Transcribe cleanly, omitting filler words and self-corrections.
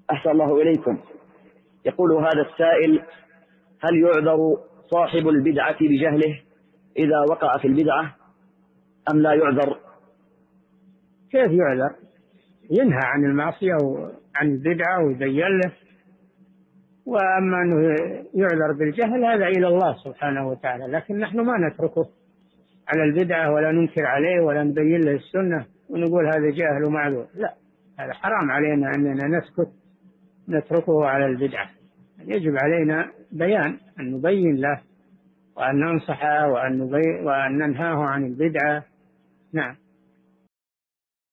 أحسن الله إليكم. يقول هذا السائل: هل يعذر صاحب البدعة بجهله إذا وقع في البدعة أم لا يعذر؟ كيف يعذر؟ ينهى عن المعصية وعن البدعة ويبين له. وأما أنه يعذر بالجهل هذا إلى الله سبحانه وتعالى، لكن نحن ما نتركه على البدعة ولا ننكر عليه ولا نبين له السنة ونقول هذا جاهل ومعذور. لا، هذا حرام علينا أننا نسكت نتركه على البدعة. يجب علينا بيان، أن نبين له وأن ننصحه وأن ننهاه عن البدعة. نعم.